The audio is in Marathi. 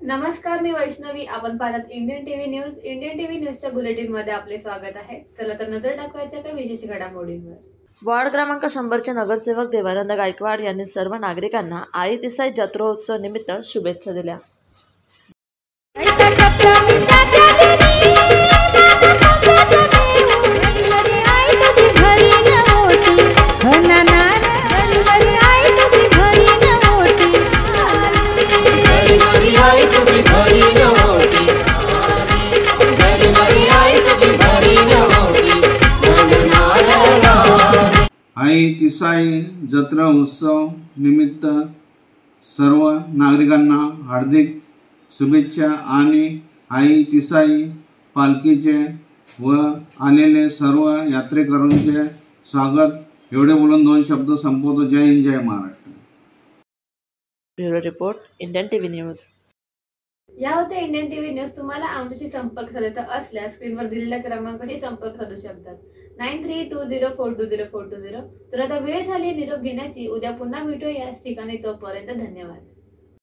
नमस्कार, मी वैष्णवी. आपण पाहतात Indian TV news. Indian TV न्यूजच्या बुलेटिन मध्ये आपले स्वागत आहे. चला तर नजर टाकवायच्या काही विशेष घडामोडींवर. वार्ड क्रमांक 100चे नगरसेवक देवानंद गायकवाड यांनी सर्व नागरिकांना आई तिसाई जत्रोत्सव निमित्त शुभेच्छा दिल्या. आई तिसाई जत्रा उत्सव निमित्त सर्व नागरिकांना हार्दिक शुभेच्छा आणि आई तिसाई पालखीचे व आलेले सर्व यात्रेकरूंचे स्वागत. एवढे बोलून 2 शब्द संपवतो. जय हिंद, जय Maharashtra. Bureau report, Indian TV news. या होते इंडियन टीव्ही न्यूज. तुम्हाला आमच्याशी संपर्क साधायचा असल्यास स्क्रीनवर दिलेल्या क्रमांकाशी संपर्क साधू शकतात. 9320420420. तर आता वेळ झाली निरोप घेण्याची. उद्या पुन्हा भेटूया याच ठिकाणी. तोपर्यंत धन्यवाद.